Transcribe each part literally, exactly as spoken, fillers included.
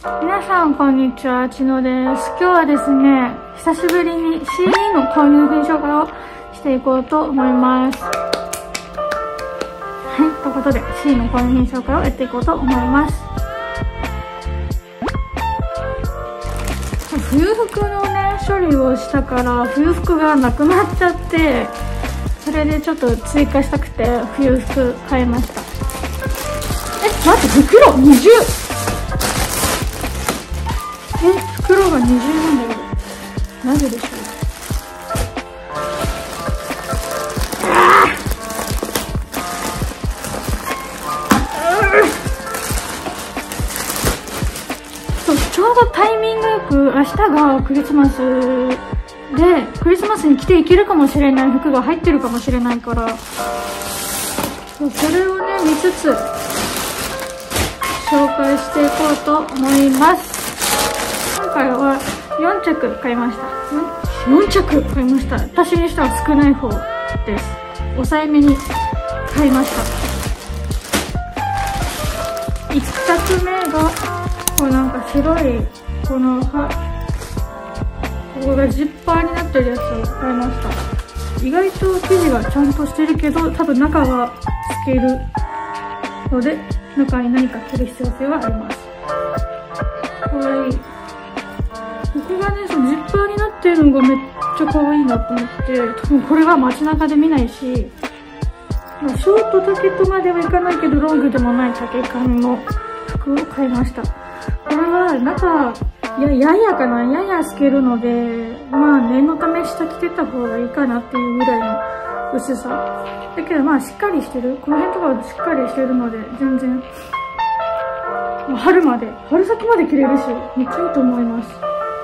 皆さんこんにちは、ちのです。今日はですね、久しぶりに シーディー の購入品紹介をしていこうと思います。はい、ということで シーディー の購入品紹介をやっていこうと思います。冬服のね、処理をしたから冬服がなくなっちゃって、それでちょっと追加したくて冬服買いました。え、待って、袋にじゅう！え、袋がにじゅうなんだけど、なぜでしょう。そう、ちょうどタイミングよく明日がクリスマスで、クリスマスに着ていけるかもしれない服が入ってるかもしれないから、そう、それをね見つつ紹介していこうと思います。今回はよんちゃく買いました。よんちゃく買いました。私にしては少ない方です。抑えめに買いました。いっちゃくめがこうなんか白いこのはここがジッパーになってるやつを買いました。意外と生地がちゃんとしてるけど、多分中が透けるので中に何か着る必要性はあります。かわいい。ここがね、そのジッパーになってるのがめっちゃ可愛いなと思って、多分これは街中で見ないし、ショート丈とまではいかないけどロングでもない丈感の服を買いました。これは中、いや、ややかな、やや透けるので、まあ念のため下着てた方がいいかなっていうぐらいの薄さ。だけどまあしっかりしてる。この辺とかはしっかりしてるので、全然、春まで、春先まで着れるし、めっちゃいいと思います。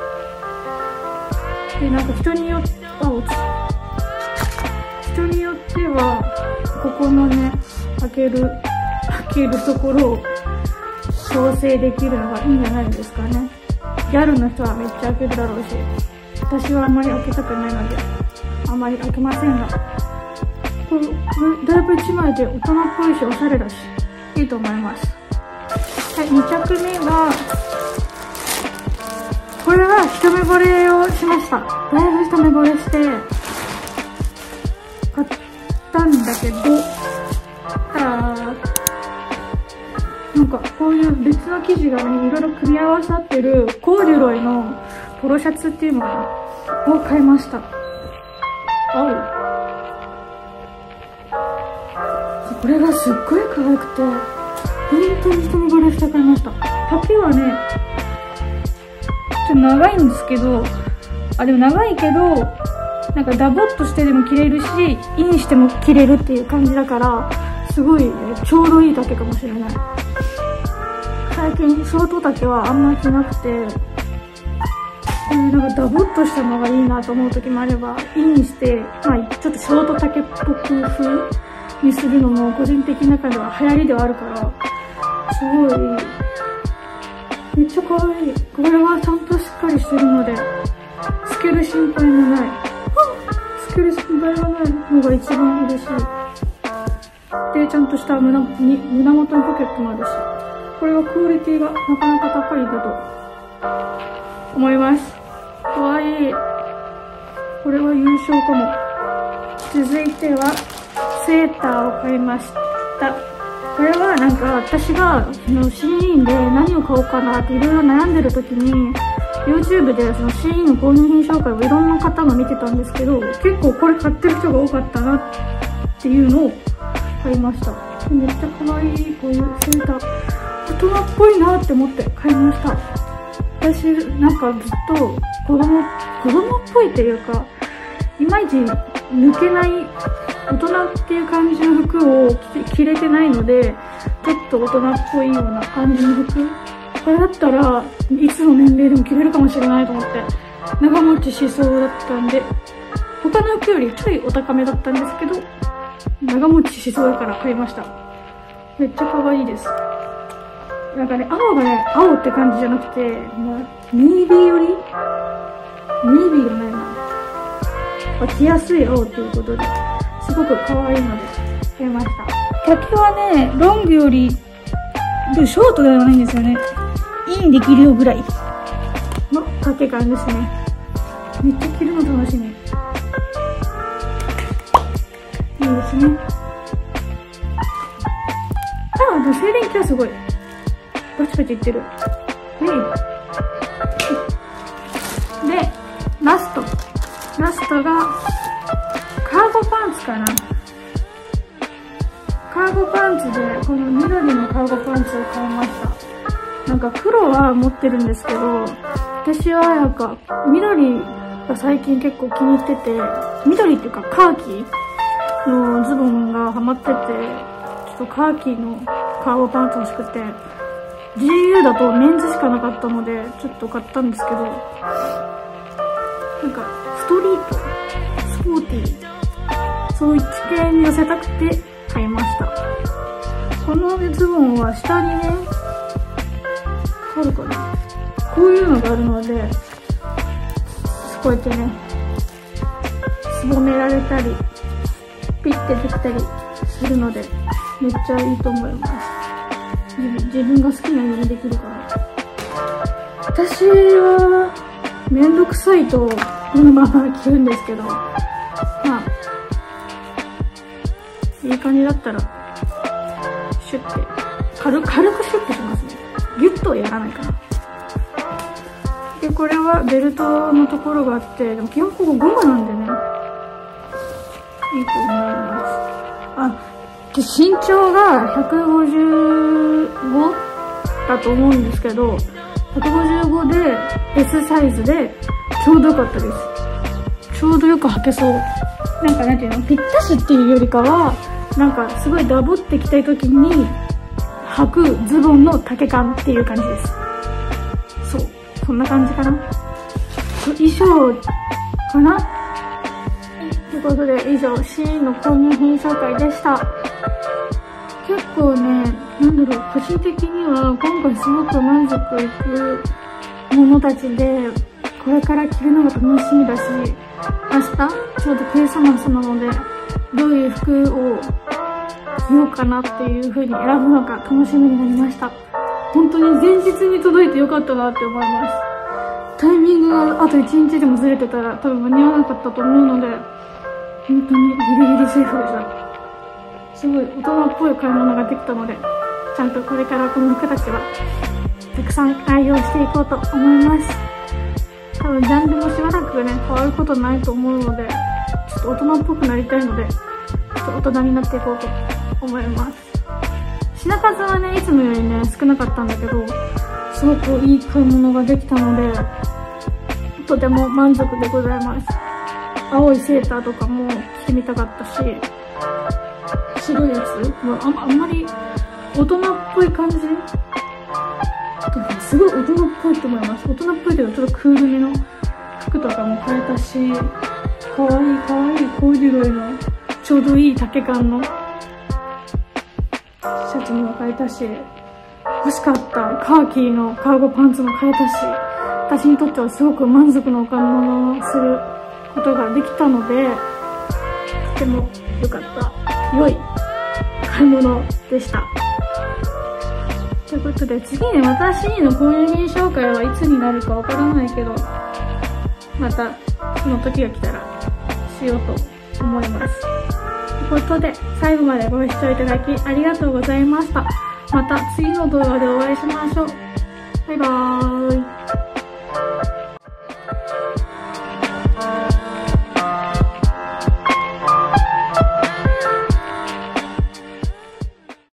で、なんか人によって、あ、落ち人によっては、ここのね、開ける、開けるところを調整できるのがいいんじゃないですかね。ギャルの人はめっちゃ開けるだろうし、私はあんまり開けたくないので、あんまり開けませんが、これ、これだいぶ一枚で大人っぽいし、おしゃれだし、いいと思います。はい、にちゃくめが、これは一目惚れをしました。だいぶ一目惚れして、買ったんだけど、あなんかこういう別の生地がね、いろいろ組み合わさってるコーデュロイのポロシャツっていうのを買いました。青。これがすっごい可愛くて、本当に一目惚れして買いました。丈はね、ちょっと長いんですけど、あ、でも長いけど、なんかダボっとしてでも着れるし、インしても着れるっていう感じだから、すごい、ね、ちょうどいい丈かもしれない。最近ショート丈はあんま着なくて、こういうなんかダボっとしたのがいいなと思う時もあれば、インして、まあちょっとショート丈っぽく風にするのも個人的な中では流行りではあるから、すごい、めっちゃ可愛い。これはちゃんとしっかりしてるので、透ける心配もない。透ける心配がないのが一番嬉しい。で、ちゃんとした胸に、胸元のポケットもあるし、これはクオリティがなかなか高いかと思います。可愛い。これは優勝かも。続いては、セーターを買いました。これはなんか私がその シーディー で何を買おうかなっていろいろ悩んでる時に YouTube でその シーディー の購入品紹介をいろんな方の見てたんですけど、結構これ買ってる人が多かったなっていうのを買いました。めっちゃ可愛いこういうセーター、大人っぽいなって思って買いました。私なんかずっと子供子供っぽいっていうか、いまいち抜けない大人っていう感じの服を着れてないので、ちょっと大人っぽいような感じの服、これだったらいつの年齢でも着れるかもしれないと思って長持ちしそうだったんで、他の服よりちょいお高めだったんですけど長持ちしそうだから買いました。めっちゃ可愛いです。なんかね、青がね、青って感じじゃなくて、まあ、ネイビーよりネイビーがないな、着やすい青っていうことで、すごく可愛いので買いました。丈はね、ロングより、でもショートではないんですよね。 インできるよぐらいの丈感ですね。めっちゃ着るの楽しみ。いいですね。あ、でも静電気はすごい。パチパチいってる。で、ラスト。ラストが、カーゴパンツかな。カーゴパンツで、この緑のカーゴパンツを買いました。なんか黒は持ってるんですけど、私はなんか緑が最近結構気に入ってて、緑っていうかカーキのズボンがハマってて、ちょっとカーキのカーゴパンツ欲しくて、ジーユー だとメンズしかなかったので、ちょっと買ったんですけど、なんかストリート、スポーティー、そういう地形に寄せたくて買いました。このズボンは下にね、あるかな、こういうのがあるので、こうやってね、すぼめられたり、ピッてできたりするので、めっちゃいいと思います。自分が好きなようにできるから。私は、めんどくさいと、このまま着るんですけど、まあ、いい感じだったら、シュッて、軽く、軽くシュッてしますね。ギュッとはやらないかな。で、これはベルトのところがあって、でも基本ここゴムなんでね、いいと思います。あ、で身長がひゃくごじゅうごだと思うんですけど、ひゃくごじゅうごで エス サイズでちょうどよかったです。ちょうどよく履けそう。なんかなんていうの、ぴったしっていうよりかは、なんかすごいダボってきたい時に履くズボンの丈感っていう感じです。そう。そんな感じかな。衣装かなということで、以上 シーイー の購入品紹介でした。結構ね、なんだろう、個人的には今回すごく満足いくものたちで、これから着るのが楽しみだし、明日ちょうどクリスマスなので、どういう服を着ようかなっていう風に選ぶのか楽しみになりました。本当に前日に届いてよかったなって思います。タイミングがあといちにちでもずれてたら多分間に合わなかったと思うので、本当にギリギリセーフでした。すごい大人っぽい買い物ができたので、ちゃんとこれからこの服たちはたくさん愛用していこうと思います。多分ジャンルもしばらくね、変わることないと思うので、ちょっと大人っぽくなりたいので、ちょっと大人になっていこうと思います。品数はね、いつもよりね、少なかったんだけど、すごくいい買い物ができたので、とても満足でございます。青いセーターとかも着てみたかったし、白いやつもあん、あんまり大人っぽい感じ、すごい大人っぽいと思います。大人っぽいけどちょっとクールめの服とかも買えたし、かわいいかわいいコーデュロイのちょうどいい丈感のシャツも買えたし、欲しかったカーキーのカーゴパンツも買えたし、私にとってはすごく満足のお買い物をすることができたので、とても良かった、良い買い物でした。ということで、次ね、私の購入品紹介はいつになるかわからないけど、またその時が来たらしようと思います。ということで、最後までご視聴いただきありがとうございました。また次の動画でお会いしましょう。バイバーイ。